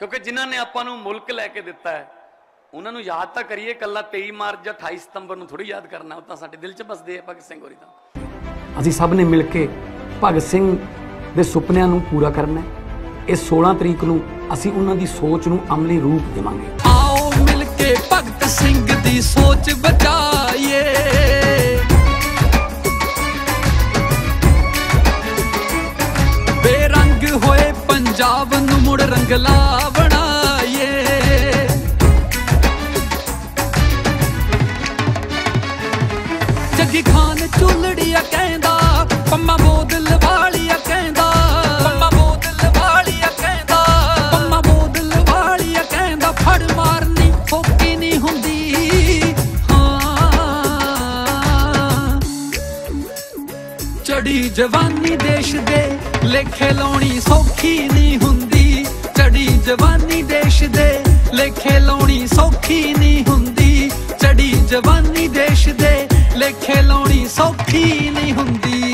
क्योंकि जिन्हों ने आपां नूं मुल्क लैके दिता है उन्होंने याद तो करिए, कला 23 मार्च या 28 सितंबर नूं थोड़ी याद करना, वो तो साडे दिल च बसदे आ भगत सिंह होरी। तो असीं सब ने मिल के भगत सिंह दे सुपनिਆਂ नूं पूरा करना है। इस 16 तरीक नूं असीं उन्हां दी सोच नूं अमली रूप देवांगे। आओ मिल के भगत सिंह दी सोच बचाइए, बेरंग होए पंजाब नूं मुड़ रंगला बनाइए। जगी खान चुलड़िया कहंदा, पम्मा बोदल वालिया कहंदा, पम्मा बोदल वालिया कहंदा, पम्मा बोदल वालिया कहंदा, फड़ मारनी फोकी नहीं हुंदी। हाँ चढ़ी जवानी देश दे लेखे लाउणी सौखी नहीं हुंदी, चढ़ी जवानी देश दे लेखे लाउणी सौखी नहीं हुंदी, चढ़ी जवानी देश दे लेखे लाउणी सौखी नहीं हुंदी।